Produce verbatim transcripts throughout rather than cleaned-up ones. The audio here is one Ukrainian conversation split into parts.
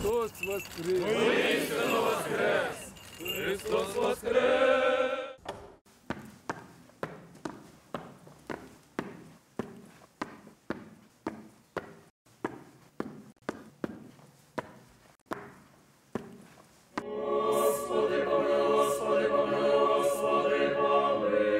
Христос воскрес! Воістину воскрес! Христос воскрес! Господи, помилуй, Господи, помилуй, Господи, помилуй.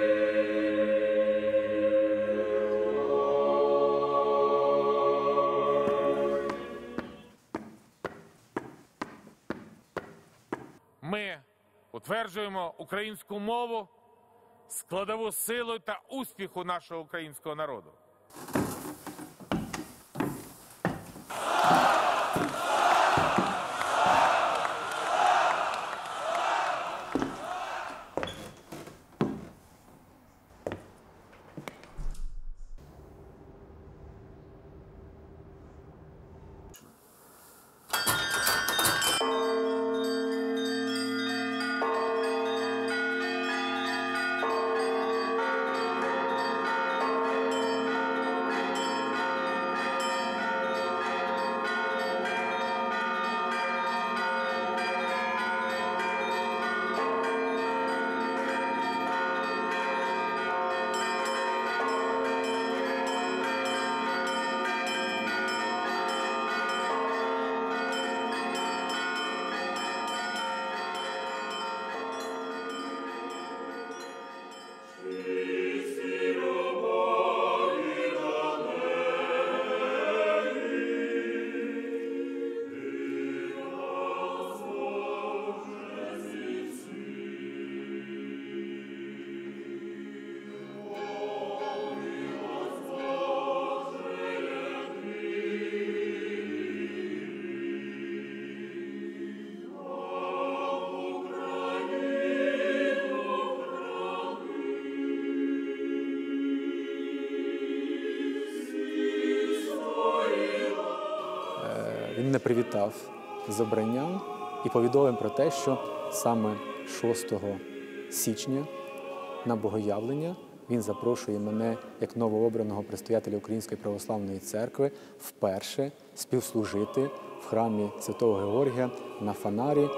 Ми утверджуємо українську мову, складову силу та успіху нашого українського народу. Він мене привітав з обранням і повідомив про те, що саме шостого січня на богоявлення він запрошує мене як новообраного предстоятеля Української православної церкви вперше співслужити в храмі Святого Георгія на фанарі.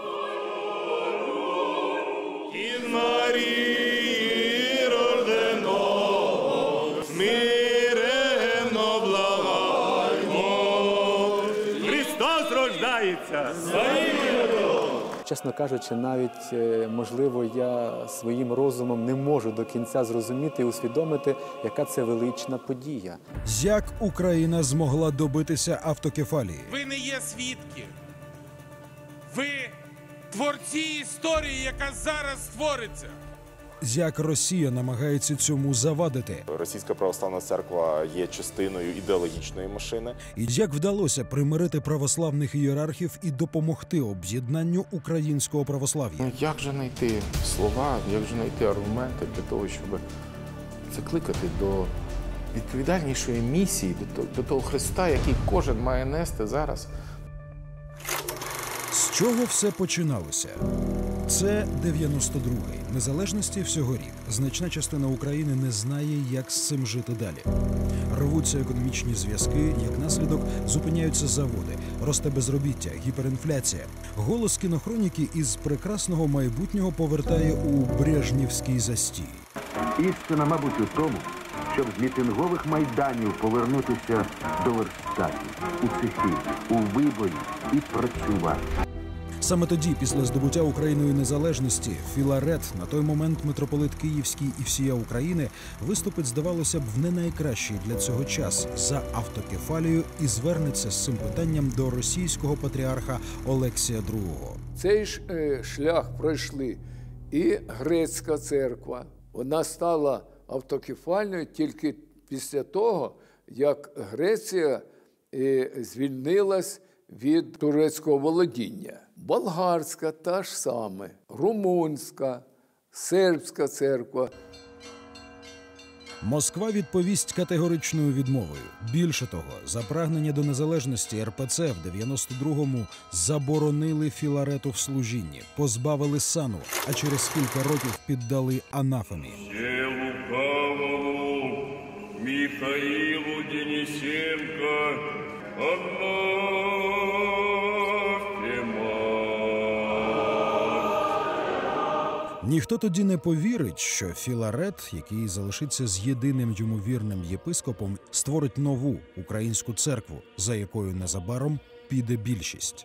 Ін Марії рождено, смиренно благаймо. Христос рождається! Чесно кажучи, навіть, можливо, я своїм розумом не можу до кінця зрозуміти і усвідомити, яка це велична подія. Як Україна змогла добитися автокефалії? Ви не є свідки. Ви творці історії, яка зараз створиться. Як Росія намагається цьому завадити? Російська православна церква є частиною ідеологічної машини. І як вдалося примирити православних ієрархів і допомогти об'єднанню українського православ'я? Ну, як же знайти слова, як же знайти аргументи для того, щоб закликати до відповідальнішої місії, до, до того Христа, який кожен має нести зараз? З чого все починалося? Це дев'яносто другий. Незалежності всього рік. Значна частина України не знає, як з цим жити далі. Рвуться економічні зв'язки, як наслідок зупиняються заводи, росте безробіття, гіперінфляція. Голос кінохроніки із прекрасного майбутнього повертає у брежнівський застій. Істина, мабуть, у тому, щоб з мітингових майданів повернутися до верстатів, у цехи, у виборі і працювати. Саме тоді, після здобуття Україною незалежності, Філарет, на той момент митрополит Київський і всія України, виступить, здавалося б, в не найкращий для цього час за автокефалію і звернеться з цим питанням до російського патріарха Олексія другого. Цей ж е, шлях пройшли і грецька церква. Вона стала автокефальною тільки після того, як Греція е, звільнилась від турецького володіння. Болгарська та ж саме, румунська, сербська церква. Москва відповість категоричною відмовою. Більше того, за прагнення до незалежності ер пе це в дев'яносто другому заборонили Філарету в служінні, позбавили сану, а через кілька років піддали анафемі. Ще лукавому Михаїлу Денисенко, анафема. Ніхто тоді не повірить, що Філарет, який залишиться з єдиним йому вірним єпископом, створить нову українську церкву, за якою незабаром піде більшість.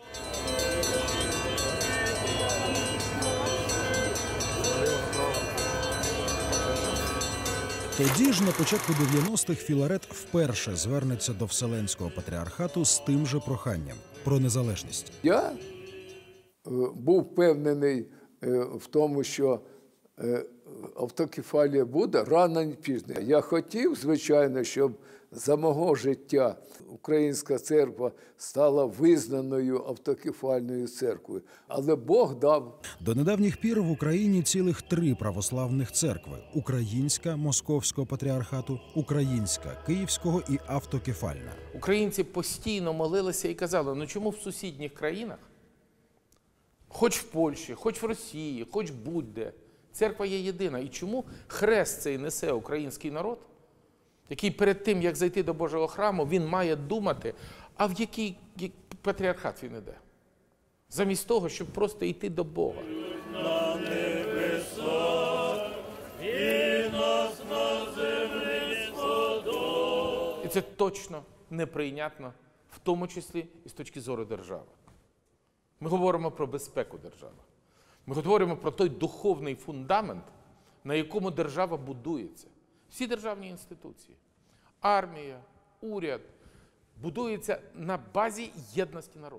Тоді ж, на початку дев'яностих, Філарет вперше звернеться до Вселенського патріархату з тим же проханням – про незалежність. Я е, був впевнений е, в тому, що е, автокефалія буде рано чи пізно. Я хотів, звичайно, щоб за мого життя Українська церква стала визнаною автокефальною церквою. Але Бог дав. До недавніх пір в Україні цілих три православних церкви – Українська Московського патріархату, Українська Київського і Автокефальна. Українці постійно молилися і казали, ну чому в сусідніх країнах, хоч в Польщі, хоч в Росії, хоч будь-де, церква є єдина. І чому хрест цей несе український народ, який перед тим, як зайти до Божого храму, він має думати, а в який патріархат він іде? Замість того, щоб просто йти до Бога. І це точно неприйнятно, в тому числі і з точки зору держави. Ми говоримо про безпеку держави. Ми говоримо про той духовний фундамент, на якому держава будується. Всі державні інституції, армія, уряд будуються на базі єдності народу.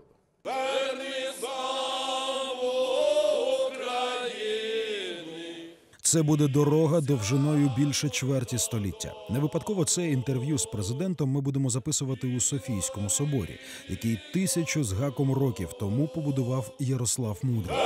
Це буде дорога довжиною більше чверті століття. Не випадково це інтерв'ю з президентом ми будемо записувати у Софійському соборі, який тисячу з гаком років тому побудував Ярослав Мудрий.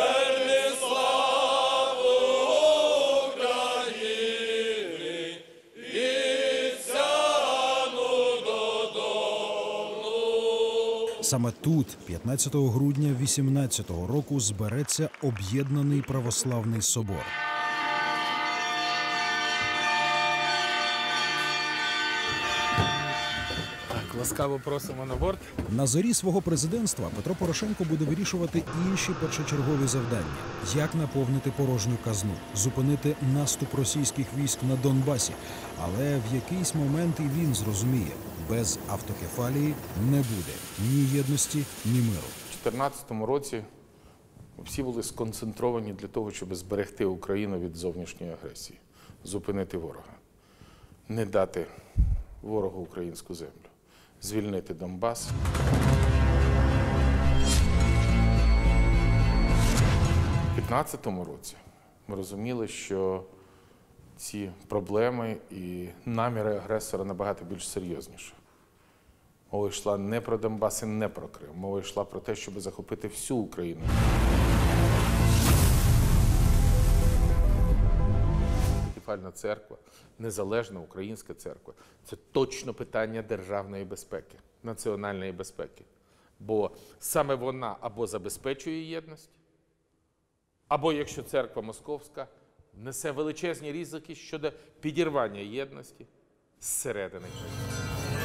Саме тут, п'ятнадцятого грудня вісімнадцятого року, збереться об'єднаний православний собор. Так, ласкаво просимо на борт. На зорі свого президентства Петро Порошенко буде вирішувати інші першочергові завдання. Як наповнити порожню казну, зупинити наступ російських військ на Донбасі. Але в якийсь момент і він зрозуміє, без автокефалії не буде ні єдності, ні миру. У дві тисячі чотирнадцятому році всі були сконцентровані для того, щоб зберегти Україну від зовнішньої агресії, зупинити ворога, не дати ворогу українську землю, звільнити Донбас. У дві тисячі п'ятнадцятому році ми розуміли, що ці проблеми і наміри агресора набагато більш серйозніші. Мова йшла не про Донбас і не про Крим. Мова йшла про те, щоб захопити всю Україну. Автокефальна церква, незалежна українська церква – це точно питання державної безпеки, національної безпеки. Бо саме вона або забезпечує єдність, або, якщо церква московська, несе величезні ризики щодо підірвання єдності зсередини країни.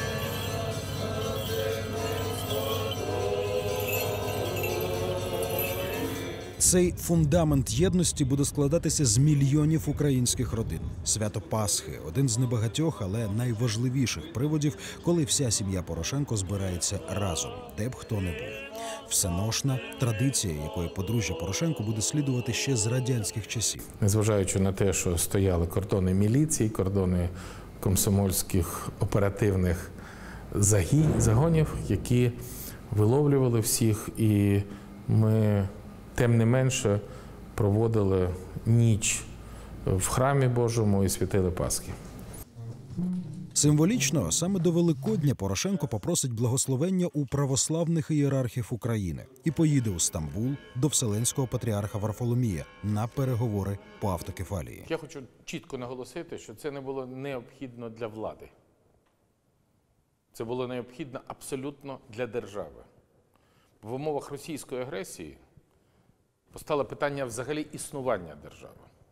Цей фундамент єдності буде складатися з мільйонів українських родин. Свято Пасхи – один з небагатьох, але найважливіших приводів, коли вся сім'я Порошенко збирається разом, де б хто не був. Всеношна традиція, якої подружжя Порошенко буде слідувати ще з радянських часів. Незважаючи на те, що стояли кордони міліції, кордони комсомольських оперативних загонів, які виловлювали всіх, і ми тим не менше проводили ніч в храмі Божому і святили Пасхи. Символічно, саме до Великодня Порошенко попросить благословення у православних ієрархів України і поїде у Стамбул до Вселенського патріарха Варфоломія на переговори по автокефалії. Я хочу чітко наголосити, що це не було необхідно для влади. Це було необхідно абсолютно для держави. В умовах російської агресії постало питання взагалі існування держави.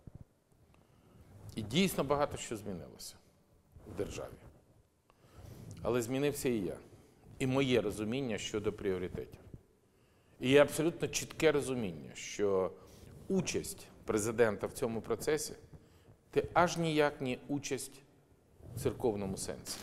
І дійсно багато що змінилося в державі. Але змінився і я, і моє розуміння щодо пріоритетів. І є абсолютно чітке розуміння, що участь президента в цьому процесі, це аж ніяк не участь в церковному сенсі.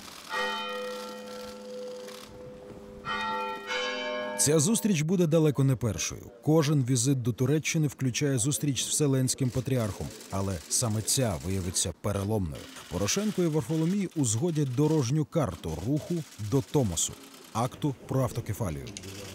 Ця зустріч буде далеко не першою. Кожен візит до Туреччини включає зустріч з Вселенським патріархом. Але саме ця виявиться переломною. Порошенко і Варфоломій узгодять дорожню карту руху до Томосу – акту про автокефалію.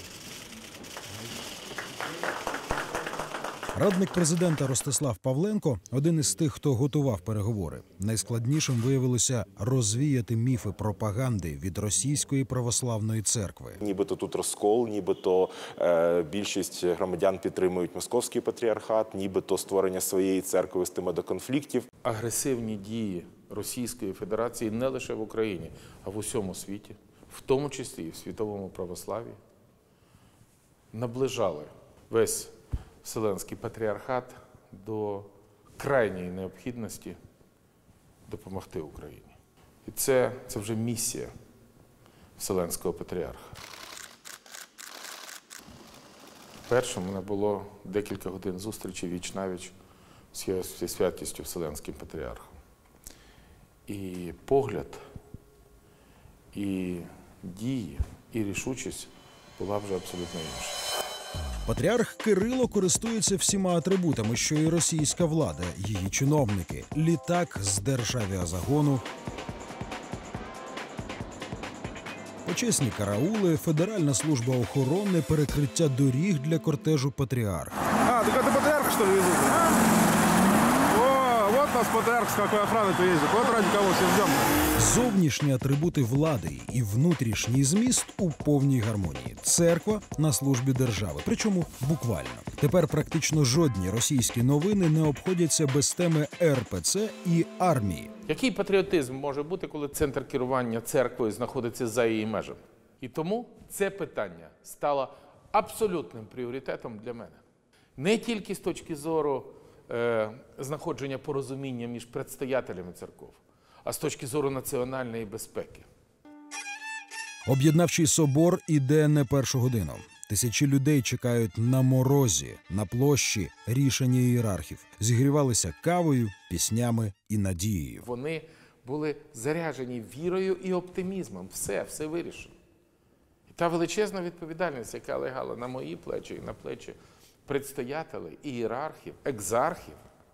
Радник президента Ростислав Павленко – один із тих, хто готував переговори. Найскладнішим виявилося розвіяти міфи пропаганди від Російської православної церкви. Нібито тут розкол, нібито е, більшість громадян підтримують московський патріархат, нібито створення своєї церкви вестиме до конфліктів. Агресивні дії Російської Федерації не лише в Україні, а в усьому світі, в тому числі і в світовому православі, наближали весь Вселенський патріархат до крайньої необхідності допомогти Україні. І це, це вже місія Вселенського патріарха. Першим у мене було декілька годин зустрічі віч-навіч з його всесвятістю Вселенським патріархом. І погляд, і дії, і рішучість була вже абсолютно інша. Патріарх Кирило користується всіма атрибутами, що і російська влада, її чиновники. Літак з державіазагону, почесні караули, Федеральна служба охорони, перекриття доріг для кортежу патріарха. А, так это патриарх, что ли, везут? О, вот нас патриарх с какой охраной-то ездит. Вот ради кого все ждем. Зовнішні атрибути влади і внутрішній зміст у повній гармонії. Церква на службі держави, причому буквально. Тепер практично жодні російські новини не обходяться без теми ер пе це і армії. Який патріотизм може бути, коли центр керування церквою знаходиться за її межами? І тому це питання стало абсолютним пріоритетом для мене. Не тільки з точки зору е, знаходження порозуміння між предстоятелями церков, а з точки зору національної безпеки. Об'єднавчий собор іде не першу годину. Тисячі людей чекають на морозі, на площі рішення ієрархів. Зігрівалися кавою, піснями і надією. Вони були заряджені вірою і оптимізмом. Все, все вирішено. І та величезна відповідальність, яка лягала на мої плечі і на плечі предстоятелей, ієрархів, екзархів,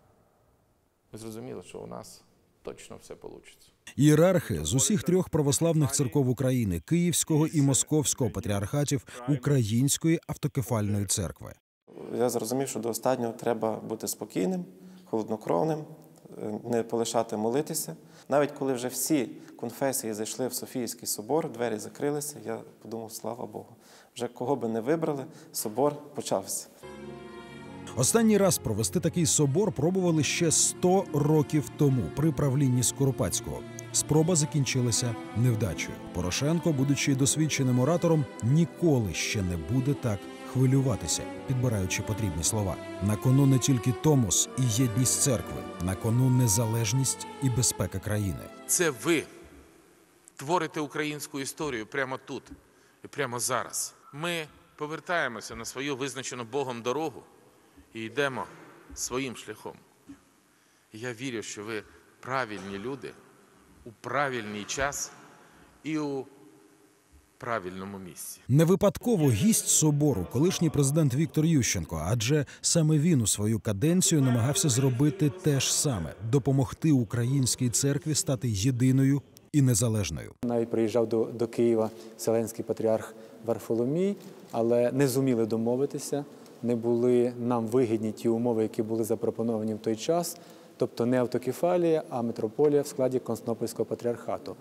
ми зрозуміли, що у нас точно все вийде. Ієрархи з усіх трьох православних церков України – Київського і Московського патріархатів Української автокефальної церкви. Я зрозумів, що до останнього треба бути спокійним, холоднокровним, не полишати молитися. Навіть коли вже всі конфесії зайшли в Софійський собор, двері закрилися, я подумав, слава Богу. Вже кого би не вибрали, собор почався. Останній раз провести такий собор пробували ще сто років тому при правлінні Скоропадського. Спроба закінчилася невдачею. Порошенко, будучи досвідченим оратором, ніколи ще не буде так хвилюватися, підбираючи потрібні слова. На кону не тільки Томос і єдність церкви, на кону незалежність і безпека країни. Це ви творите українську історію прямо тут і прямо зараз. Ми повертаємося на свою визначену Богом дорогу і йдемо своїм шляхом. І я вірю, що ви правильні люди у правильний час і у правильному місці. Не випадково гість собору колишній президент Віктор Ющенко, адже саме він у свою каденцію намагався зробити те ж саме – допомогти українській церкві стати єдиною і незалежною. Навіть приїжджав до, до Києва Вселенський патріарх Варфоломій, але не зуміли домовитися, не були нам вигідні ті умови, які були запропоновані в той час, тобто не автокефалія, а митрополія в складі Константинопольського патріархату.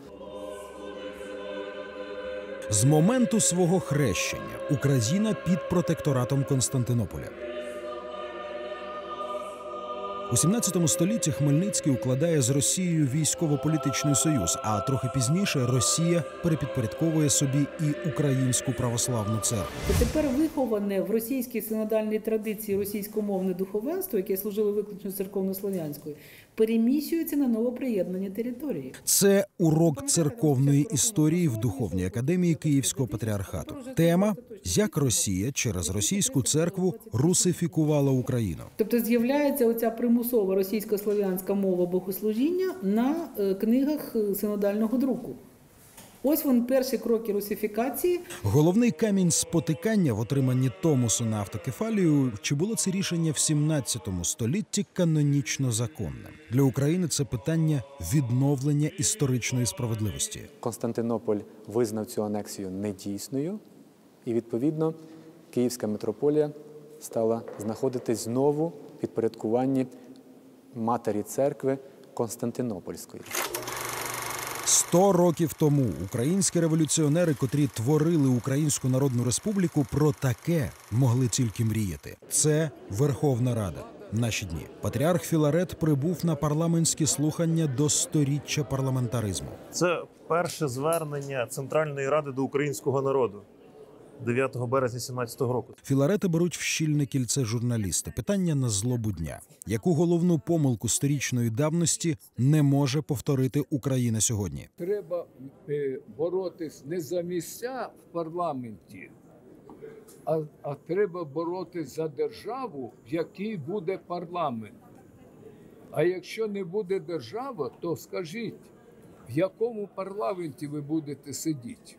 З моменту свого хрещення Україна під протекторатом Константинополя. У сімнадцятому столітті Хмельницький укладає з Росією військово-політичний союз, а трохи пізніше Росія перепідпорядковує собі і Українську православну церкву. Тепер виховане в російській синодальній традиції російськомовне духовенство, яке служило виключно церковно-слов'янською, переміщується на новоприєднані території. Це урок церковної історії в Духовній академії Київського патріархату. Тема як Росія через російську церкву русифікувала Україну. Тобто з'являється оця примусова російсько-слов'янська мова богослужіння на е, книгах е, синодального друку. Ось вони перші кроки русифікації. Головний камінь спотикання в отриманні Томосу на автокефалію, чи було це рішення в сімнадцятому столітті канонічно законним? Для України це питання відновлення історичної справедливості. Константинополь визнав цю анексію недійсною, і, відповідно, Київська митрополія стала знаходитись знову в підпорядкуванні матері церкви Константинопольської. Сто років тому українські революціонери, котрі творили Українську Народну Республіку, про таке могли тільки мріяти. Це Верховна Рада. Наші дні. Патріарх Філарет прибув на парламентські слухання до сторіччя парламентаризму. Це перше звернення Центральної Ради до українського народу дев'ятого березня сімнадцятого року. Філарета беруть в щільне кільце журналісти. Питання на злобу дня. Яку головну помилку сторічної давності не може повторити Україна сьогодні? Треба е, боротись не за місця в парламенті, а, а треба боротись за державу, в якій буде парламент. А якщо не буде держава, то скажіть, в якому парламенті ви будете сидіти?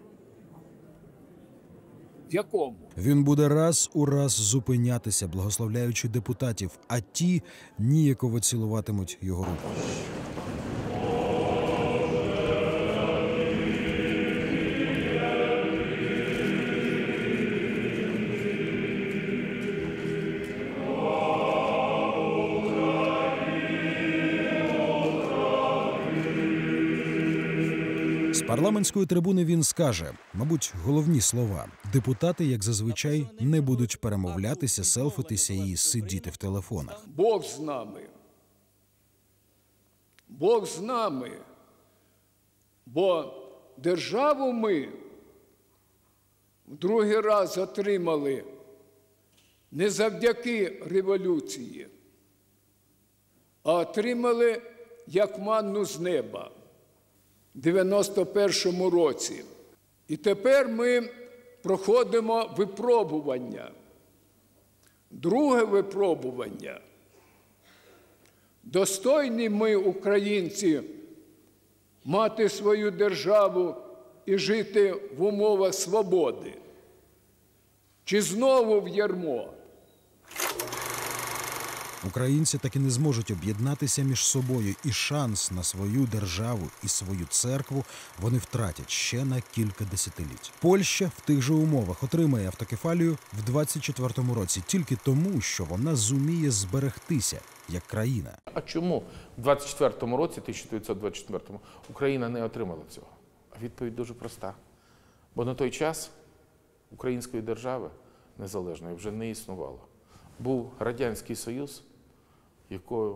В якому? Він буде раз у раз зупинятися, благословляючи депутатів, а ті ніяково цілуватимуть його руку. З парламентської трибуни він скаже, мабуть, головні слова. Депутати, як зазвичай, не будуть перемовлятися, селфитися і сидіти в телефонах. Бог з нами. Бог з нами. Бо державу ми в другий раз отримали не завдяки революції, а отримали як манну з неба в дев'яносто першому році. І тепер ми проходимо випробування. Друге випробування. Достойні ми, українці, мати свою державу і жити в умовах свободи? Чи знову в ярмо? Українці так і не зможуть об'єднатися між собою, і шанс на свою державу і свою церкву вони втратять ще на кілька десятиліть. Польща в тих же умовах отримає автокефалію в двадцять четвертому році тільки тому, що вона зуміє зберегтися як країна. А чому в двадцять четвертому році, тисяча дев'ятсот двадцять четвертому, Україна не отримала цього? А відповідь дуже проста. Бо на той час української держави незалежної вже не існувало. Був Радянський Союз, якою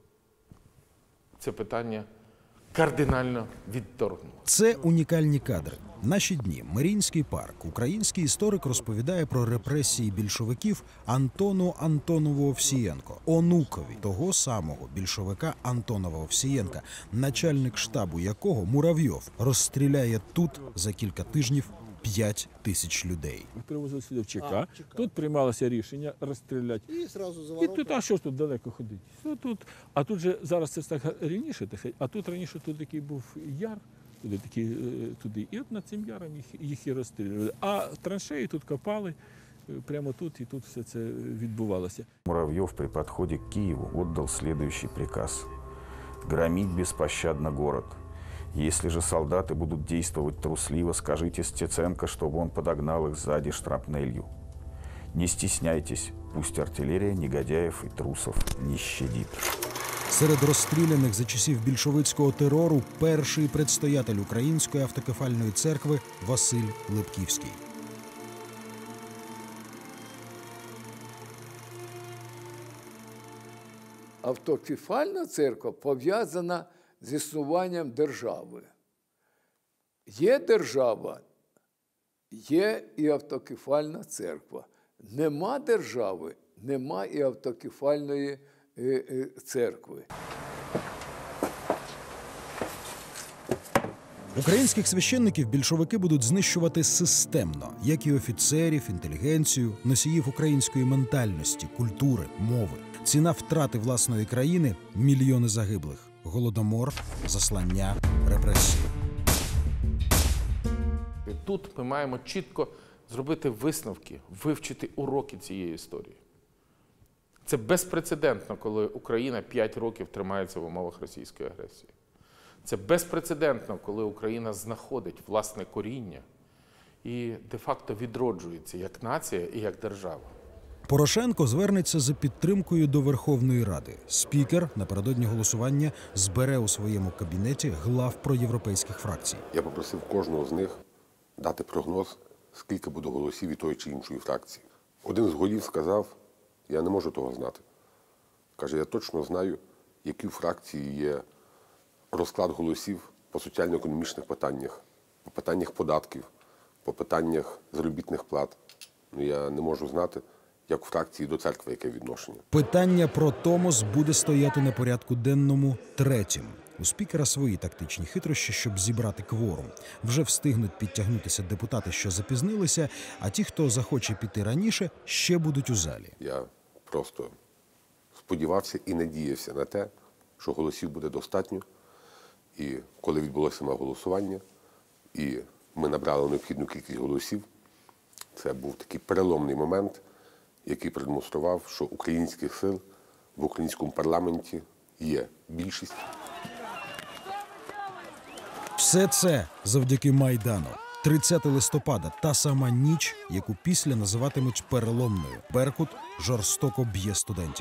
це питання кардинально відторгнуло. Це унікальні кадри. Наші дні. Маріїнський парк. Український історик розповідає про репресії більшовиків Антону Антонову Овсієнко, онукові того самого більшовика Антонова Овсієнка, начальник штабу якого Муравйов розстріляє тут за кілька тижнів п'ять тисяч людей. Привозили сюди в ЧК, тут приймалося рішення розстріляти. І зразу за ворота. І тут, а що ж тут далеко ходити? Тут, а тут же зараз це так рівніше, так, а тут раніше тут такий був яр, туди, такі, туди. І от над цим яром їх, їх і розстрілювали. А траншеї тут копали, прямо тут, і тут все це відбувалося. Муравйов при подходе к Киеву отдал следующий приказ: громить беспощадно город. Если же солдаты будут действовать трусливо, скажите Стеценко, чтобы он подогнал их сзади шрапнелью. Не стесняйтесь, пусть артиллерия негодяев и трусов не щадит. Серед розстріляних за часів більшовицького терору перший предстоятель Української автокефальної церкви Василь Липківський. Автокефальна церква пов'язана з існуванням держави. Є держава, є і автокефальна церква. Нема держави, нема і автокефальної е, е, церкви. Українських священників більшовики будуть знищувати системно, як і офіцерів, інтелігенцію, носіїв української ментальності, культури, мови. Ціна втрати власної країни – мільйони загиблих. Голодомор, заслання, репресії. Тут ми маємо чітко зробити висновки, вивчити уроки цієї історії. Це безпрецедентно, коли Україна п'ять років тримається в умовах російської агресії. Це безпрецедентно, коли Україна знаходить власне коріння і де-факто відроджується як нація і як держава. Порошенко звернеться за підтримкою до Верховної Ради. Спікер напередодні голосування збере у своєму кабінеті глав проєвропейських фракцій. Я попросив кожного з них дати прогноз, скільки буде голосів від тої чи іншої фракції. Один з голів сказав, я не можу того знати. Каже, я точно знаю, які в фракції є розклад голосів по соціально-економічних питаннях, по питаннях податків, по питаннях заробітних плат. Ну, я не можу знати, як у фракції до церкви яке відношення. Питання про Томос буде стояти на порядку денному третім. У спікера свої тактичні хитрощі, щоб зібрати кворум. Вже встигнуть підтягнутися депутати, що запізнилися, а ті, хто захоче піти раніше, ще будуть у залі. Я просто сподівався і надіявся на те, що голосів буде достатньо. І коли відбулося саме голосування, і ми набрали необхідну кількість голосів, це був такий переломний момент, який продемонстрував, що українських сил в українському парламенті є більшість. Все це завдяки Майдану. тридцятого листопада – та сама ніч, яку після називатимуть переломною. Беркут жорстоко б'є студентів.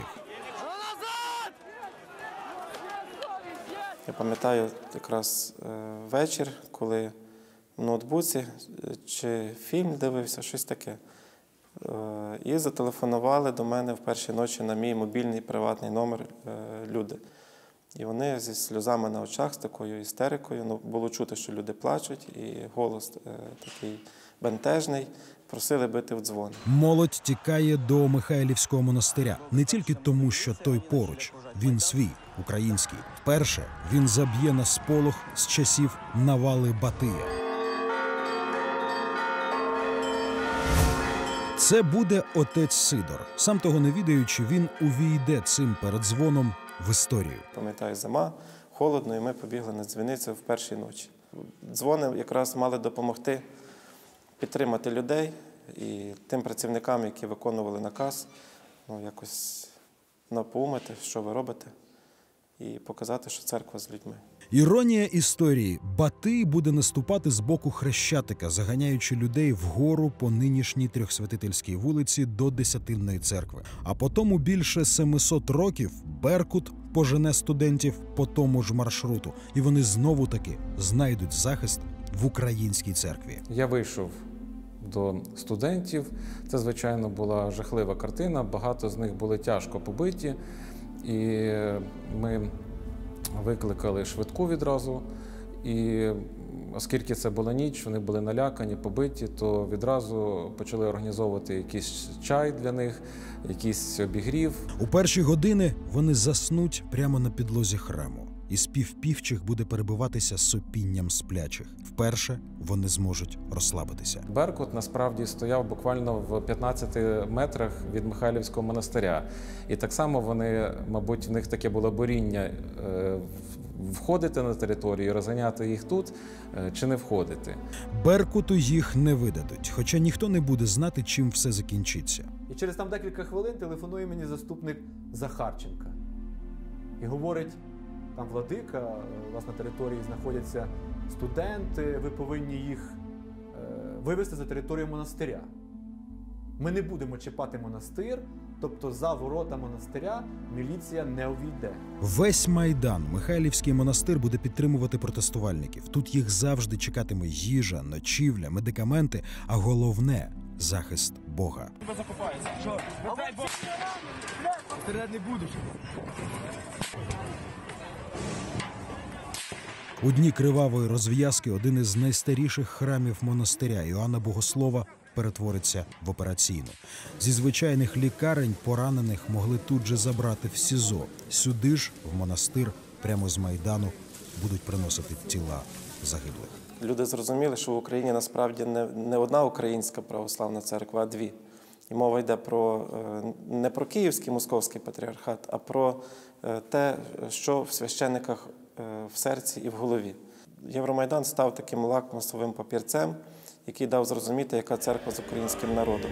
Я пам'ятаю якраз вечір, коли в ноутбуці чи фільм дивився, щось таке. І зателефонували до мене в перші ночі на мій мобільний приватний номер люди. І вони зі сльозами на очах, з такою істерикою, ну, було чути, що люди плачуть, і голос такий бентежний, просили бити в дзвони. Молодь тікає до Михайлівського монастиря. Не тільки тому, що той поруч. Він свій, український. Вперше він заб'є на сполох з часів навали Батия. Це буде отець Сидор. Сам того не відаючи, він увійде цим передзвоном в історію. Пам'ятаю, зима, холодно, і ми побігли на дзвіницю в першій ночі. Дзвони якраз мали допомогти підтримати людей і тим працівникам, які виконували наказ, ну, якось напоумити, що ви робите, і показати, що церква з людьми. Іронія історії. Батий буде наступати з боку Хрещатика, заганяючи людей вгору по нинішній Трьохсвятительській вулиці до Десятинної церкви. А потому більше семисот років Беркут пожене студентів по тому ж маршруту. І вони знову-таки знайдуть захист в українській церкві. Я вийшов до студентів. Це, звичайно, була жахлива картина. Багато з них були тяжко побиті. І ми викликали швидку відразу. І оскільки це була ніч, вони були налякані, побиті, то відразу почали організовувати якийсь чай для них, якийсь обігрів. У перші години вони заснуть прямо на підлозі храму. І спів півчих буде перебиватися сопінням сплячих. Вперше вони зможуть розслабитися. Беркут насправді стояв буквально в п'ятнадцяти метрах від Михайлівського монастиря. І так само вони, мабуть, в них таке було боріння входити на територію, розганяти їх тут чи не входити. Беркуту їх не видадуть, хоча ніхто не буде знати, чим все закінчиться. І через там декілька хвилин телефонує мені заступник Захарченка. І говорить: там владика, у вас на території знаходяться студенти, ви повинні їх е, вивезти за територію монастиря. Ми не будемо чіпати монастир, тобто за ворота монастиря міліція не увійде. Весь Майдан, Михайлівський монастир буде підтримувати протестувальників. Тут їх завжди чекатиме їжа, ночівля, медикаменти, а головне – захист Бога. Стріляти не будеш. У дні кривавої розв'язки один із найстаріших храмів монастиря Іоанна Богослова перетвориться в операційну. Зі звичайних лікарень поранених могли тут же забрати в СІЗО. Сюди ж, в монастир, прямо з Майдану, будуть приносити тіла загиблих. Люди зрозуміли, що в Україні насправді не, не одна українська православна церква, а дві. І мова йде про, не про Київський московський патріархат, а про те, що в священиках в серці і в голові. Євромайдан став таким лакмусовим папірцем, який дав зрозуміти, яка церква з українським народом.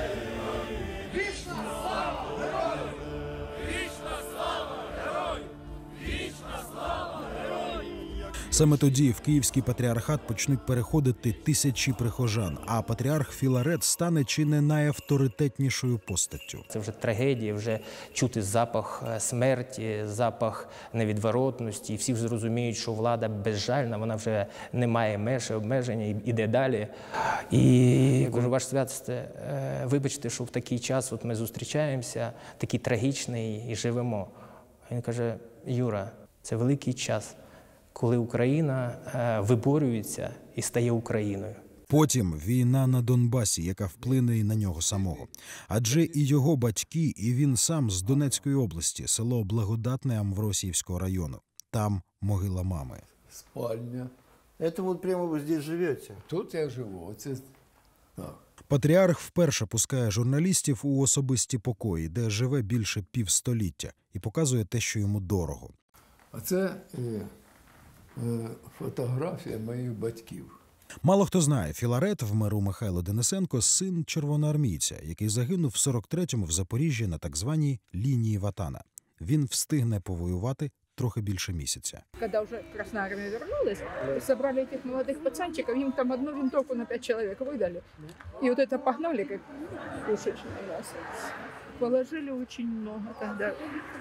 Саме тоді в Київський патріархат почнуть переходити тисячі прихожан, а патріарх Філарет стане чи не найавторитетнішою постаттю. Це вже трагедія, вже чути запах смерті, запах невідворотності. І всі вже зрозуміють, що влада безжальна, вона вже не має меж, обмеження, іде далі. І кажу, ваше святосте, вибачте, що в такий час от ми зустрічаємося, такий трагічний, і живемо. Він каже, Юра, це великий час, коли Україна виборюється і стає Україною. Потім війна на Донбасі, яка вплине і на нього самого. Адже і його батьки, і він сам з Донецької області, село Благодатне Амвросіївського району. Там могила мами. Спальня. Это вот прямо вы здесь живете? Тут я живу. Оце... Так. Патріарх вперше пускає журналістів у особисті покої, де живе більше півстоліття, і показує те, що йому дорого. А це е, е, фотографія моїх батьків. Мало хто знає, Філарет в меру Михайло Денисенко – син червоноармійця, який загинув в сорок третьому в Запоріжжі на так званій лінії Ватана. Він встигне повоювати трохи більше місяця. Когда уже Красная Армия вернулась, собрали этих молодых пацанчиков, им там одну винтовку на пять человек выдали. И вот это погнали, как пушечное мясо. Положили очень много тогда.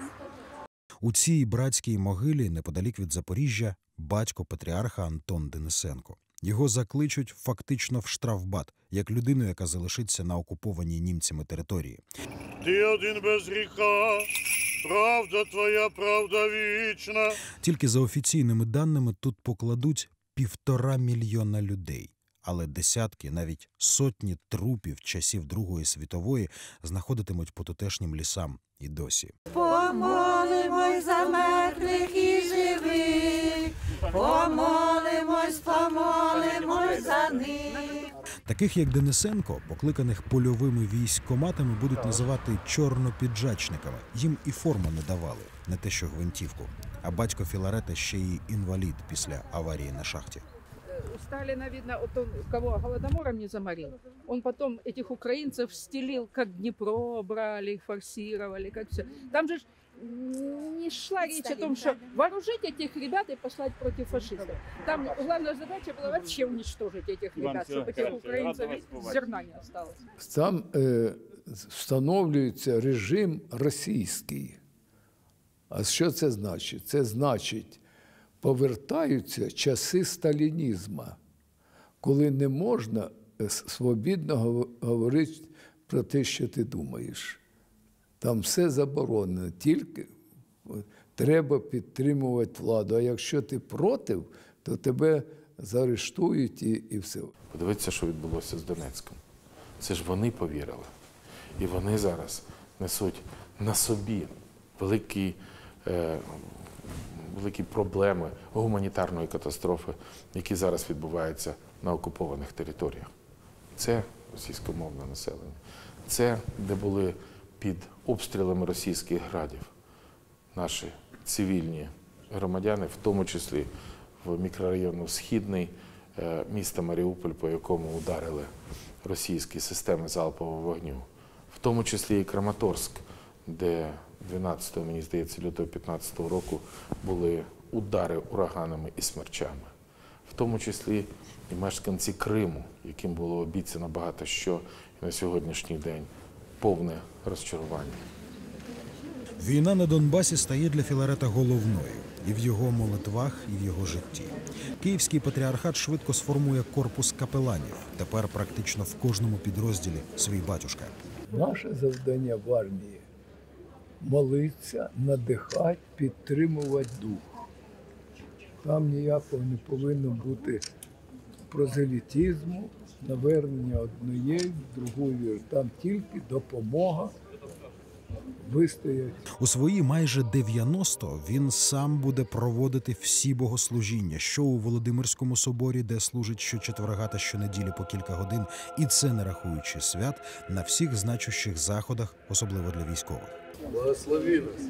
У цій братській могилі, неподалік від Запоріжжя, батько патріарха Антон Денисенко. Його закличуть фактично в штрафбат, як людину, яка залишиться на окупованій німцями території. Ти один без гріха, правда твоя, правда вічна. Тільки за офіційними даними тут покладуть півтора мільйона людей. Але десятки, навіть сотні трупів часів Другої світової знаходитимуть по тутешнім лісам і досі. Помолимось за мертвих і живих, помолимось, помолимось за них. Таких, як Денисенко, покликаних польовими військкоматами, будуть називати чорнопіджачниками. Їм і форму не давали, не те що гвинтівку. А батько Філарета ще й інвалід після аварії на шахті. У Сталина, видно, вот он, кого голодомором не заморил, он потом этих украинцев стелил, как Днепро брали, форсировали, как все. Там же не шла речь о том, что вооружить этих ребят и послать против фашистов. Там главная задача была вообще уничтожить этих ребят, чтобы этих украинцев зерна не осталось. Там е, встановлюється режим російський. А що це значить? Це значить, повертаються часи сталінізму, коли не можна свобідно говорити про те, що ти думаєш. Там все заборонено, тільки треба підтримувати владу. А якщо ти проти, то тебе заарештують і, і все. Подивіться, що відбулося з Донецьком. Це ж вони повірили. І вони зараз несуть на собі великі, е, великі проблеми гуманітарної катастрофи, які зараз відбуваються на окупованих територіях. Це російськомовне населення. Це, де були під обстрілами російських градів наші цивільні громадяни, в тому числі в мікрорайону Східний міста Маріуполь, по якому ударили російські системи залпового вогню. В тому числі і Краматорськ, де дванадцятого, мені здається, лютого п'ятнадцятого року були удари ураганами і смерчами. В тому числі і мешканці Криму, яким було обіцяно багато що, і на сьогоднішній день повне розчарування. Війна на Донбасі стає для Філарета головною і в його молитвах, і в його житті. Київський патріархат швидко сформує корпус капеланів. Тепер практично в кожному підрозділі свій батюшка. Наше завдання в армії – молитися, надихати, підтримувати дух. Там ніякого не повинно бути прозелітизму, навернення однієї, другої. Там тільки допомога вистоять. У свої майже дев'яносто він сам буде проводити всі богослужіння, що у Володимирському соборі, де служить щочетверга та щонеділі по кілька годин, і це не рахуючи свят, на всіх значущих заходах, особливо для військових. Благослови нас.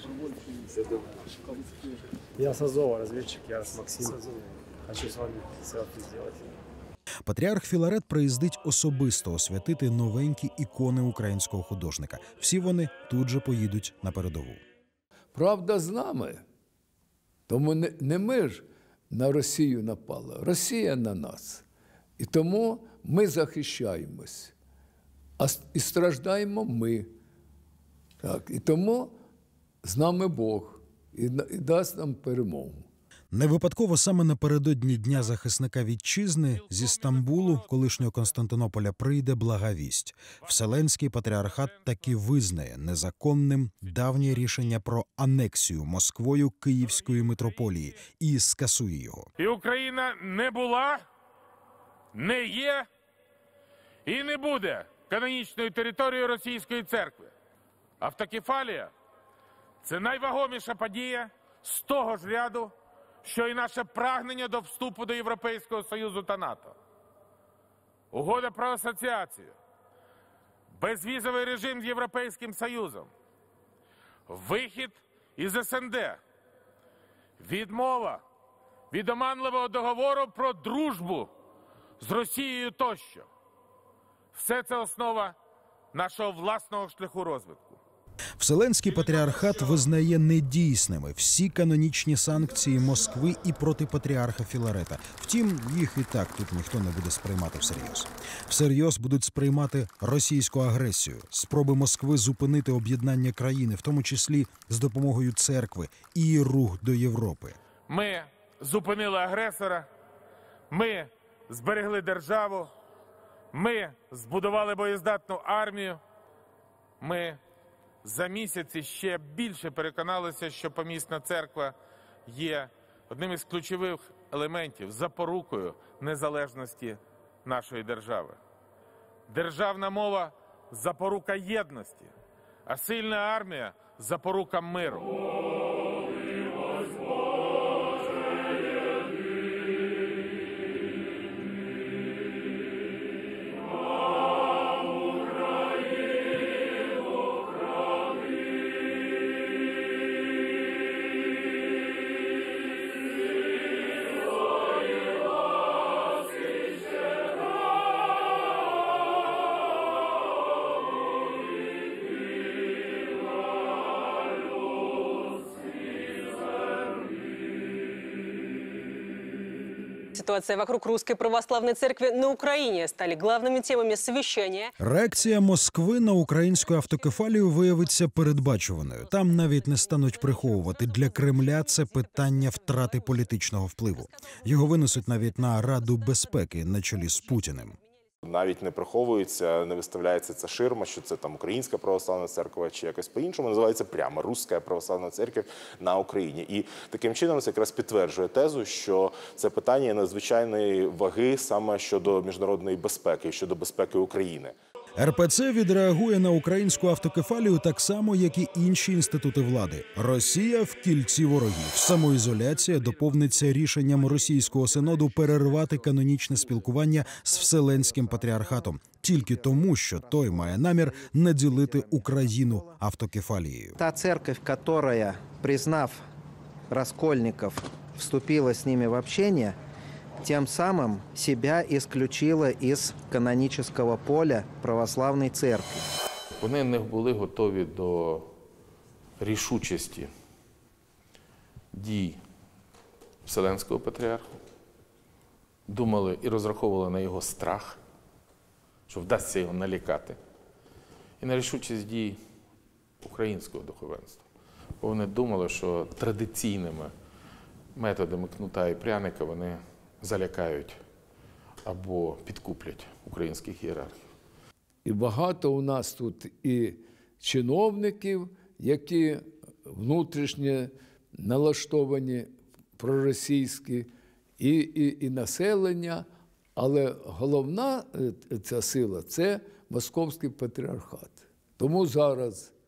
Я с Азова, разведчик, я с Максим. Хочу с вами селфи сделать. Патріарх Філарет приїздить особисто освятити новенькі ікони українського художника. Всі вони тут же поїдуть на передову. Правда з нами. Тому не, не ми ж на Росію напали, Росія на нас. І тому ми захищаємось. А і страждаємо ми. Так, і тому з нами Бог і, і дасть нам перемогу. Не випадково саме напередодні Дня захисника вітчизни зі Стамбулу, колишнього Константинополя, прийде блага вість. Вселенський патріархат таки визнає незаконним давнє рішення про анексію Москвою Київської митрополії і скасує його. І Україна не була, не є і не буде канонічною територією Російської церкви. Автокефалія – це найвагоміша подія з того ж ряду, що і наше прагнення до вступу до Європейського Союзу та НАТО. Угода про асоціацію, безвізовий режим з Європейським Союзом, вихід із ес ен де, відмова від оманливого договору про дружбу з Росією тощо. Все це основа нашого власного шляху розвитку. Вселенський патріархат визнає недійсними всі канонічні санкції Москви і проти патріарха Філарета. Втім, їх і так тут ніхто не буде сприймати всерйоз. Всерйоз будуть сприймати російську агресію, спроби Москви зупинити об'єднання країни, в тому числі з допомогою церкви, і її рух до Європи. Ми зупинили агресора, ми зберегли державу, ми збудували боєздатну армію, ми за місяці ще більше переконалися, що помісна церква є одним із ключових елементів, запорукою незалежності нашої держави. Державна мова – запорука єдності, а сильна армія – запорука миру. Ситуация вокруг Русской Православной Церкви на Украине стали главными темами совещания. Реакція Москви на українську автокефалію виявиться передбачуваною. Там навіть не стануть приховувати. Для Кремля це питання втрати політичного впливу. Його винесуть навіть на Раду безпеки на чолі з Путіним. Навіть не приховується, не виставляється ця ширма, що це там Українська Православна Церква чи якось по-іншому. Називається прямо Руська Православна Церква на Україні. І таким чином це якраз підтверджує тезу, що це питання надзвичайної ваги саме щодо міжнародної безпеки, щодо безпеки України. ер пе це відреагує на українську автокефалію так само, як і інші інститути влади. Росія в кільці ворогів. Самоізоляція доповниться рішенням російського синоду перервати канонічне спілкування з Вселенським патріархатом. Тільки тому, що той має намір наділити Україну автокефалією. Та церковь, яка, признав раскольников, вступила з ними в общение, тем самым себя исключила из канонического поля православной церкви. Вони не були готові до рішучості дій Вселенського патріарха, думали і розраховували на його страх, що вдасться його налякати, і на рішучість дій українського духовенства. Бо вони думали, що традиційними методами кнута і пряника вони залякають або підкуплять українських ієрархів. І багато у нас тут і чиновників, які внутрішньо налаштовані проросійські, і, і, і населення, але головна ця сила – це Московський патріархат. Тому зараз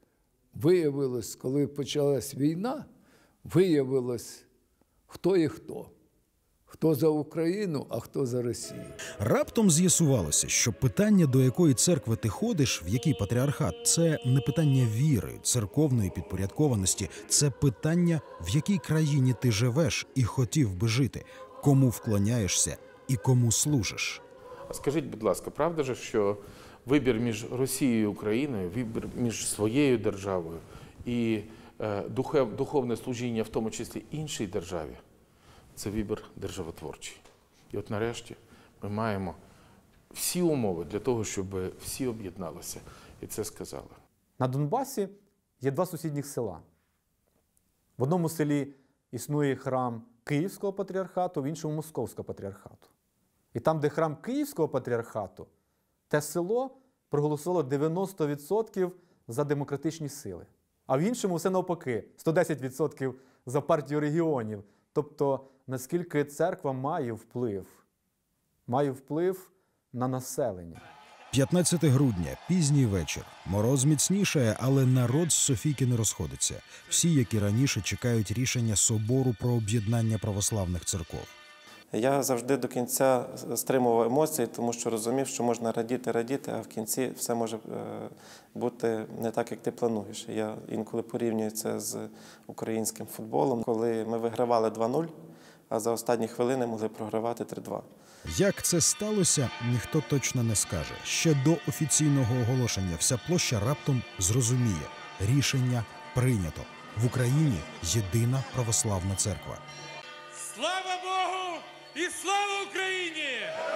виявилось, коли почалась війна, виявилось, хто є хто. Хто за Україну, а хто за Росію. Раптом з'ясувалося, що питання, до якої церкви ти ходиш, в який патріархат, це не питання віри, церковної підпорядкованості, це питання, в якій країні ти живеш і хотів би жити, кому вклоняєшся і кому служиш. А скажіть, будь ласка, правда ж, що вибір між Росією і Україною, вибір між своєю державою і е, духов, духовне служіння, в тому числі іншій державі, це вибір державотворчий. І от нарешті ми маємо всі умови для того, щоб всі об'єдналися і це сказали. На Донбасі є два сусідніх села. В одному селі існує храм Київського патріархату, в іншому Московського патріархату. І там, де храм Київського патріархату, те село проголосувало дев'яносто відсотків за демократичні сили. А в іншому все навпаки, сто десять відсотків за партію регіонів. Тобто, наскільки церква має вплив, має вплив на населення. п'ятнадцяте грудня, пізній вечір. Мороз міцнішає, але народ з Софійки не розходиться. Всі, як і раніше, чекають рішення собору про об'єднання православних церков. Я завжди до кінця стримував емоції, тому що розумів, що можна радіти, радіти, а в кінці все може бути не так, як ти плануєш. Я інколи порівнюю це з українським футболом, коли ми вигравали два нуль, а за останні хвилини могли програвати три два. Як це сталося, ніхто точно не скаже. Ще до офіційного оголошення вся площа раптом зрозуміє – рішення прийнято. В Україні єдина православна церква. Слава Богу і слава Україні!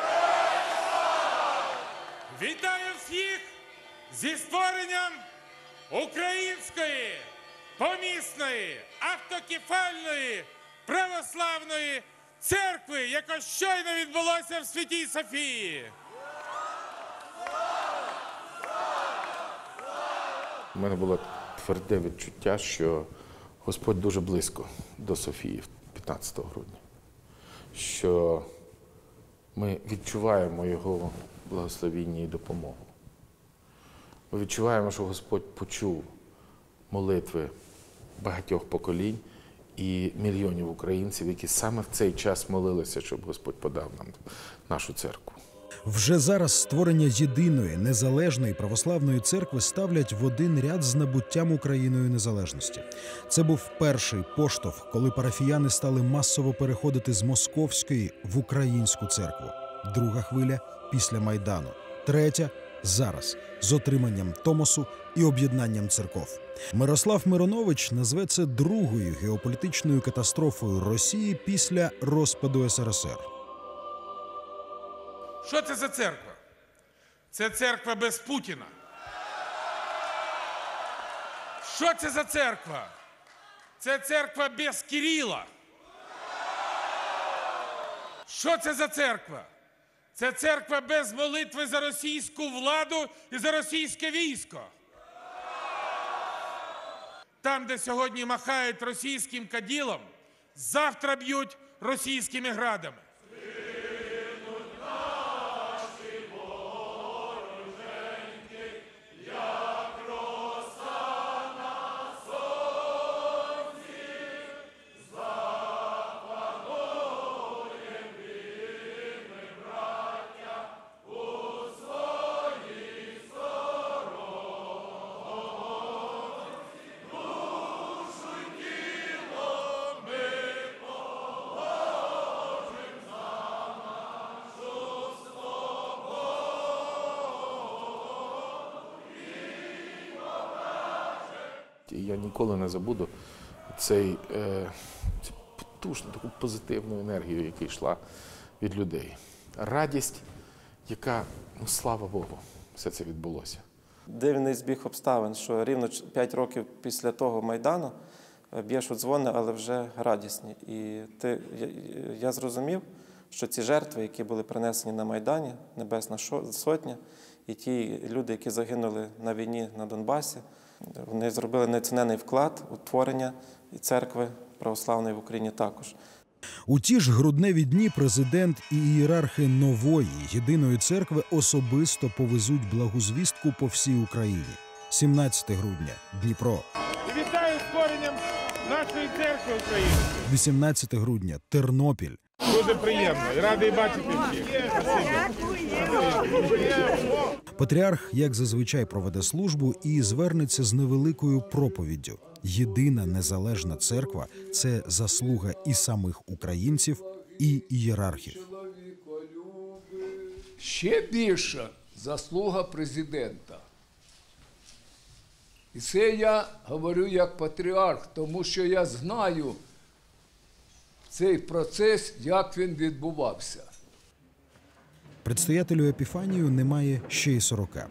Вітаю всіх зі створенням Української помісної автокефальної православної церкви, яка щойно відбулася в Святій Софії. У мене було тверде відчуття, що Господь дуже близько до Софії п'ятнадцятого грудня. Що ми відчуваємо Його благословіння і допомогу. Ми відчуваємо, що Господь почув молитви багатьох поколінь і мільйонів українців, які саме в цей час молилися, щоб Господь подав нам нашу церкву. Вже зараз створення єдиної, незалежної православної церкви ставлять в один ряд з набуттям Україною незалежності. Це був перший поштовх, коли парафіяни стали масово переходити з московської в українську церкву. Друга хвиля – після Майдану. Третя – зараз, з отриманням Томосу і об'єднанням церков. Мирослав Миронович назве це другою геополітичною катастрофою Росії після розпаду ес ер ес ер. Що це за церква? Це церква без Путіна. Що це за церква? Це церква без Кирила. Що це за церква? Це церква без молитви за російську владу і за російське військо. Там, де сьогодні махають російським каділом, завтра б'ють російськими градами. Я ніколи не забуду цей, е, цю потужну, таку позитивну енергію, яка йшла від людей. Радість, яка, ну слава Богу, все це відбулося. Дивний збіг обставин, що рівно п'ять років після того Майдану б'єш у дзвони, але вже радісні. І ти, я, я зрозумів, що ці жертви, які були принесені на Майдані, Небесна Сотня, і ті люди, які загинули на війні на Донбасі, вони зробили неоцінений вклад у творення церкви православної в Україні також. У ті ж грудневі дні президент і ієрархи нової єдиної церкви особисто повезуть благу звістку по всій Україні. сімнадцяте грудня, Дніпро. І вітаю з коренням нашої церкви України. вісімнадцяте грудня, Тернопіль. Дуже приємно. І радий бачити всіх. Патріарх, як зазвичай, проведе службу і звернеться з невеликою проповіддю. Єдина незалежна церква – це заслуга і самих українців, і ієрархів. Ще більша заслуга президента. І це я говорю як патріарх, тому що я знаю цей процес, як він відбувався. Предстоятелю Епіфанію немає ще й сорока.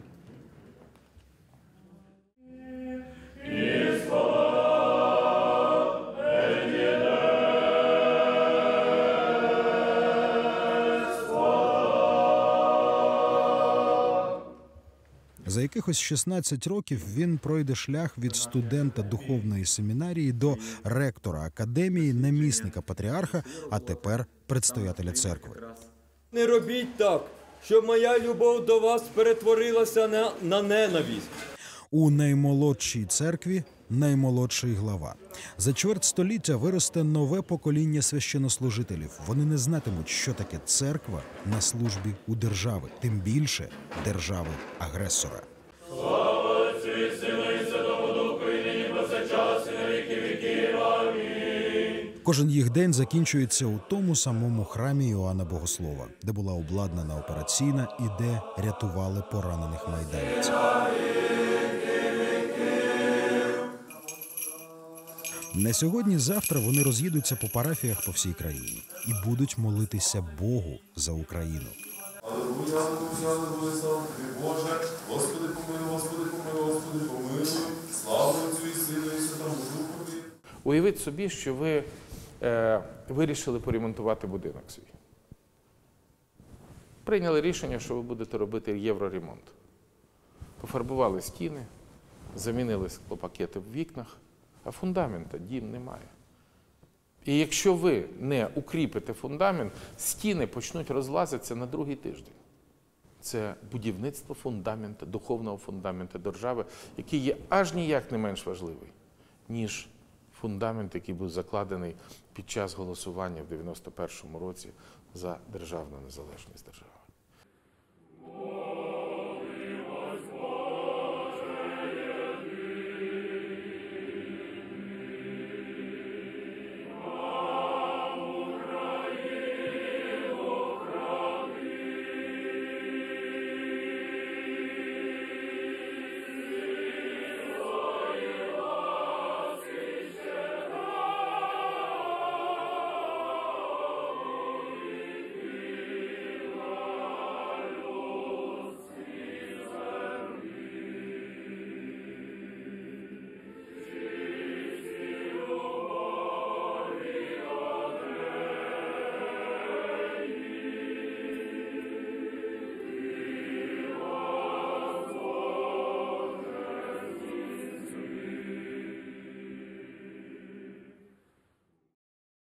За якихось шістнадцять років він пройде шлях від студента духовної семінарії до ректора академії, намісника патріарха, а тепер предстоятеля церкви. Не робіть так, щоб моя любов до вас перетворилася на, на ненависть. У наймолодшій церкві наймолодший глава. За чверть століття виросте нове покоління священнослужителів. Вони не знатимуть, що таке церква на службі у держави, тим більше держави-агресора. Слава Отцю і Сину і Святому Духу, і нині повсякчас, і на віки віків. Амінь. Кожен їх день закінчується у тому самому храмі Іоанна Богослова, де була обладнана операційна і де рятували поранених майданівців. Не сьогодні-завтра вони роз'їдуться по парафіях по всій країні і будуть молитися Богу за Україну. Аллилуйя, аллилуйя, аллилуйя, слава тобі, Боже, Господи помилуй, Господи помилуй, Господи помилуй, слава Отцю і Сину і Святому Духові. Уявіть собі, що ви е, вирішили поремонтувати будинок свій. Прийняли рішення, що ви будете робити євроремонт. Пофарбували стіни, замінили склопакети в вікнах, а фундамента дім немає. І якщо ви не укріпите фундамент, стіни почнуть розлазитися на другий тиждень. Це будівництво фундаменту, духовного фундаменту держави, який є аж ніяк не менш важливий, ніж фундамент, який був закладений під час голосування в дев'яносто першому році за державну незалежність держави.